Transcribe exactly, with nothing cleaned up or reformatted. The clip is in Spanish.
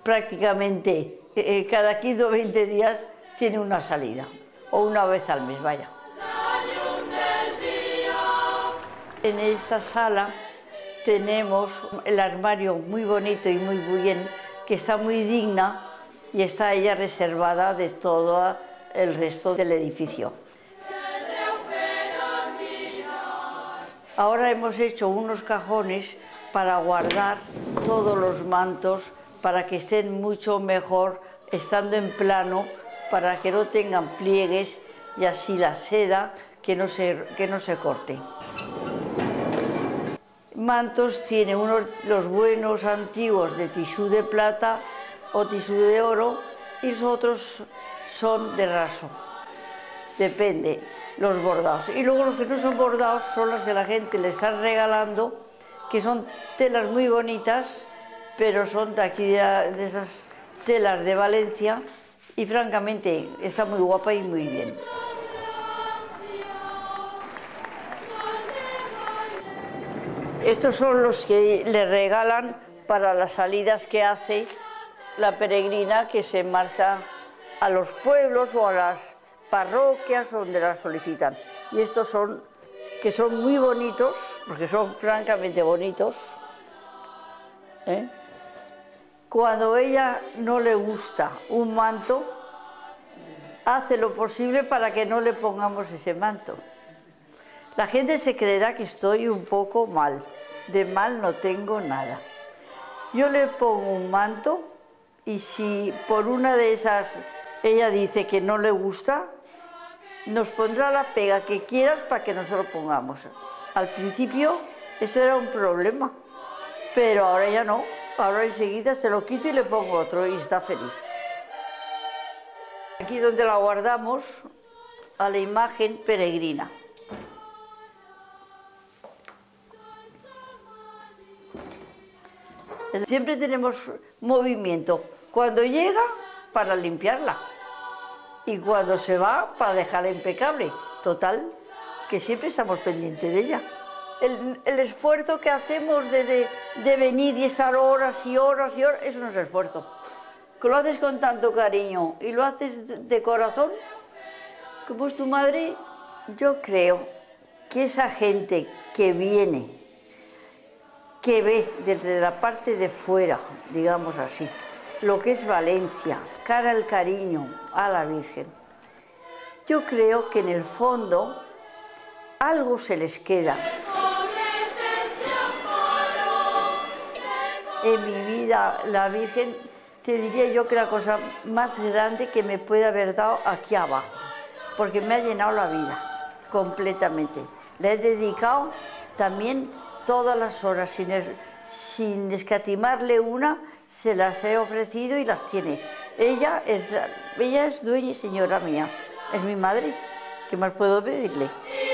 prácticamente eh, cada quince o veinte días tiene una salida, o una vez al mes, vaya. En esta sala tenemos el armario muy bonito y muy bien, que está muy digna y está ella reservada de todo el resto del edificio. Ahora hemos hecho unos cajones para guardar todos los mantos, para que estén mucho mejor estando en plano, para que no tengan pliegues y así la seda que no se, que no se corte. Mantos tiene unos, los buenos antiguos de tisú de plata o tisú de oro y los otros son de raso, depende, los bordados. Y luego los que no son bordados son los que la gente le está regalando, que son telas muy bonitas, pero son de aquí, de, de esas telas de Valencia, y francamente está muy guapa y muy bien. Estos son los que le regalan para las salidas que hace la peregrina, que se marcha a los pueblos o a las parroquias donde la solicitan. Y estos son, que son muy bonitos, porque son francamente bonitos, ¿eh? Cuando a ella no le gusta un manto, hace lo posible para que no le pongamos ese manto. La gente se creerá que estoy un poco mal. De mal no tengo nada. Yo le pongo un manto y si por una de esas ella dice que no le gusta, nos pondrá la pega que quieras para que no se lo pongamos. Al principio eso era un problema, pero ahora ya no. Ahora enseguida se lo quito y le pongo otro y está feliz. Aquí donde la guardamos, a la imagen peregrina. Siempre tenemos movimiento, cuando llega para limpiarla y cuando se va para dejarla impecable. Total, que siempre estamos pendientes de ella. El, el esfuerzo que hacemos de, de, de venir y estar horas y horas y horas, eso no es esfuerzo. Que lo haces con tanto cariño y lo haces de, de corazón, como es tu madre. Yo creo que esa gente que viene, que ve desde la parte de fuera, digamos así, lo que es Valencia, cara al cariño a la Virgen, yo creo que en el fondo algo se les queda. En mi vida la Virgen, te diría yo que la cosa más grande que me puede haber dado aquí abajo, porque me ha llenado la vida completamente. Le he dedicado también todas las horas, sin, es, sin escatimarle una, se las he ofrecido y las tiene. Ella es, ella es dueña y señora mía, es mi madre, ¿qué más puedo pedirle?